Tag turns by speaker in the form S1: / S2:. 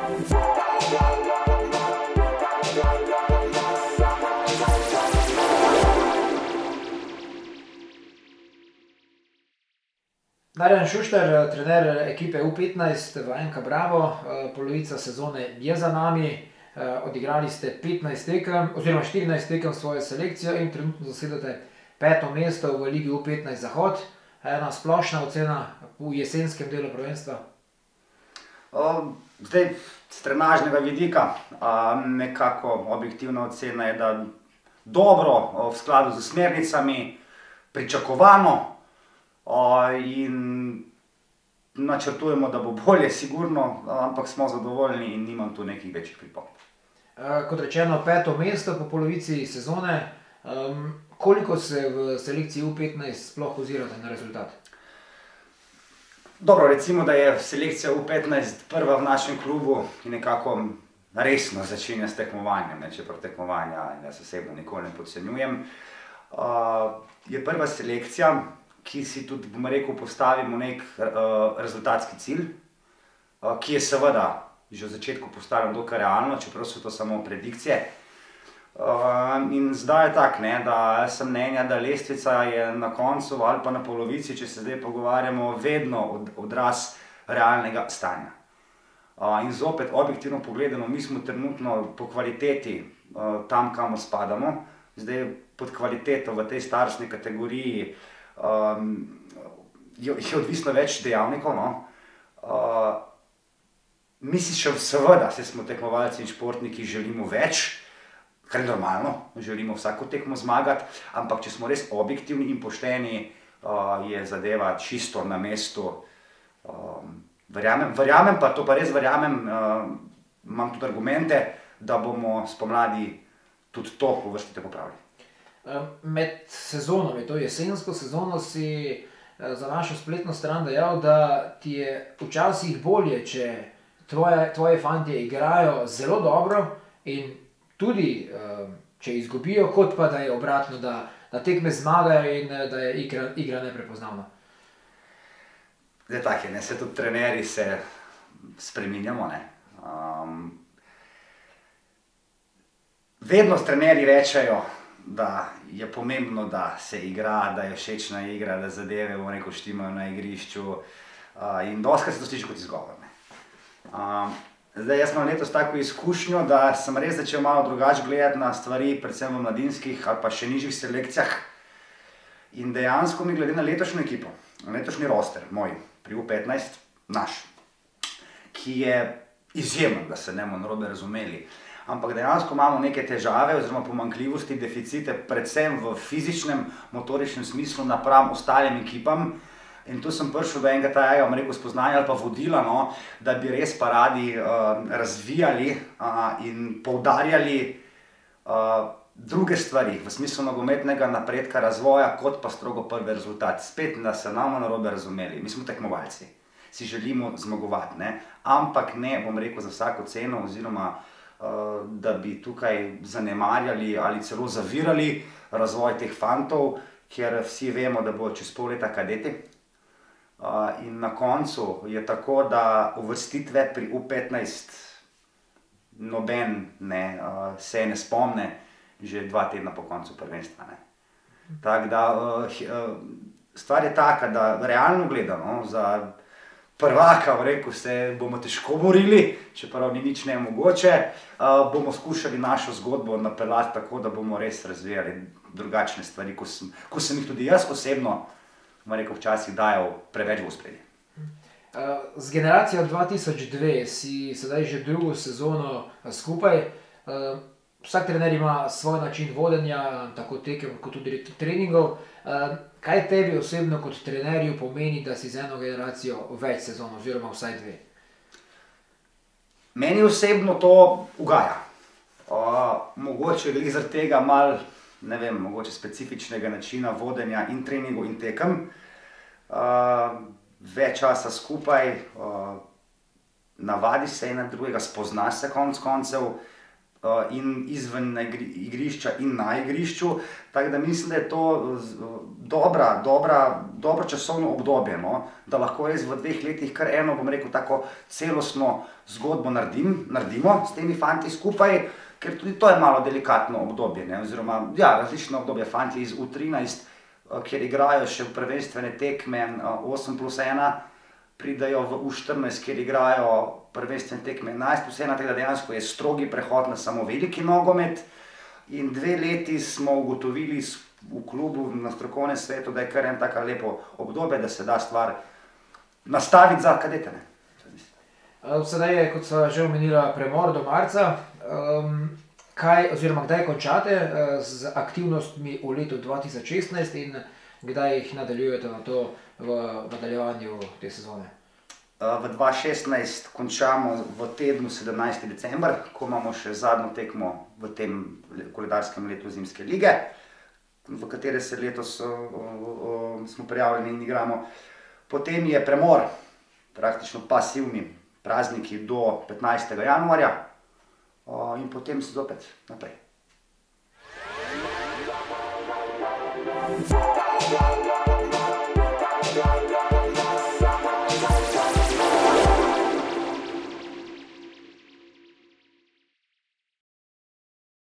S1: Marjan Šuštar, trener ekipe U15 v NK Bravo, polovica sezone je za nami. Odigrali ste 15 tekem, oziroma 14 tekem svojo selekcijo in trenutno zasedate 5. mesto v Ligi U15 Zahod. Ena splošna ocena v jesenskem delu prvenstva?
S2: Zdaj, z trenažnega vidika, nekako objektivna ocena je, da dobro, v skladu z smernicami, pričakovano in načrtujemo, da bo bolje, sigurno, ampak smo zadovoljni in nimam tu nekih večjih pripomb.
S1: Kot rečeno, 5. mesto po polovici sezone. Koliko se v selekciji U15 sploh ozirate na rezultat?
S2: Dobro, recimo, da je selekcija U15 prva v našem klubu in nekako resno začenja s tekmovanjem, čeprav tekmovanja jaz osebno nikoli ne podcenjujem. Je prva selekcija, ki si tudi, bom rekel, postavimo nek rezultatski cilj, ki je seveda že v začetku postavljen dokaj realno, čeprav so to samo predikcije. In zdaj je tako, da sem mnenja, da lestvica je na koncu ali pa na polovici, če se zdaj pogovarjamo, vedno odraz realnega stanja. In zopet, objektivno pogledano, mi smo trenutno po kvaliteti tam, kamor spadamo. Zdaj pod kvaliteto v tej starostni kategoriji je odvisno več dejavnikov. Mi si še seveda, saj smo tekmovalci in športniki, želimo več, kar je normalno, želimo vsako tekmo zmagati, ampak če smo res objektivni in pošteni, je zadeva čisto na mestu. Verjamem pa, to pa res verjamem, imam tudi argumente, da bomo spomladi tudi to uvrstitev popravili.
S1: Med sezono, med to jesensko sezono si za našo spletno stran dejal, da ti je včasih bolje, če tvoji fantje igrajo zelo dobro in tudi, če izgubijo, kot pa da je obratno, da tekme zmagajo in da je igra neprepoznavna.
S2: Zdaj tako je, se tudi trenerji se spreminjamo. Vedno trenerji rečejo, da je pomembno, da se igra, da je všečna igra, da zadeve, bom rekel, štimajo na igrišču in dostikrat se to sliši kot izgovor. Zdaj, jaz imam letos tako izkušnjo, da sem res začel malo drugače gledati na stvari, predvsem v mladinskih ali pa še nižjih selekcijah. In dejansko mi glede na letošnjo ekipo, na letošnji roster, moj, pri U15, naš, ki je izjemen, da se ne bomo narobe razumeli, ampak dejansko imamo neke težave oziroma pomanjkljivosti, deficite, predvsem v fizičnem, motoričnem smislu napram ostalim ekipam. In tu sem prišel do enega tajega, bom rekel, spoznanja ali pa vodila, da bi res pa radi razvijali in poudarjali druge stvari v smislu nogometnega napredka, razvoja, kot pa strogo prvi rezultat. Spet, da se nam narobe razumeli, mi smo tekmovalci, si želimo zmagovati, ampak ne, bom rekel, za vsako ceno oziroma da bi tukaj zanemarjali ali celo zavirali razvoj teh fantov, ker vsi vemo, da bo čez pol leta kadeti. In na koncu je tako, da uvrstitve pri U15 noben se ne spomne že 2 tedna po koncu prvenstva. Tako da stvar je taka, da realno gledano za prvaka, rekel, se bomo težko borili, čeprav ni nič nemogoče, bomo skušali našo zgodbo napeljati tako, da bomo res razvijali drugačne stvari, ko sem jih tudi jaz osebno, rekel, včasih dajal preveč v ospredje.
S1: Z generacijo 2002 si sedaj že drugo sezono skupaj. Vsak trener ima svoj način vodenja, tako tekem kot tudi treningov. Kaj tebi osebno kot trenerju pomeni, da si z eno generacijo več sezon oziroma vsaj 2?
S2: Meni osebno to ugaja. Mogoče glih zaradi tega malo, ne vem, mogoče specifičnega načina vodenja in treningov in tekem. Več časa skupaj, navadiš se ena drugega, spoznaš se konec koncev. in izven igrišča in na igrišču. Tako da mislim, da je to dobro časovno obdobje, no? Da lahko res v 2 letih kar eno, bom rekel, tako celostno zgodbo naredimo s temi fanti skupaj, ker tudi to je malo delikatno obdobje, ne? Oziroma, ja, različno obdobje. Fanti iz U13, kjer igrajo še v prvenstvene tekme 8+1, pridajo v U14, kjer igrajo prvenstvene tekme 11+1, tako da dejansko je strogi prehod na samo veliki nogomet. In 2 leti smo ugotovili v klubu, na strokovnem svetu, da je kar en tako lepo obdobje, da se da stvar nastaviti za kadete, ne.
S1: Sedaj je, kot sva že omenila, premor do marca. Kdaj končate z aktivnostmi v letu 2016 in kdaj jih nadaljujete na to v nadaljevanju te sezone?
S2: V 2016 končamo v tednu 17. december, ko imamo še zadnjo tekmo v tem koledarskem letu Zimske lige, v katere se letos smo prijavljeni in igramo. Potem je premor, praktično pasivni prazniki do 15. januarja in potem se zopet naprej.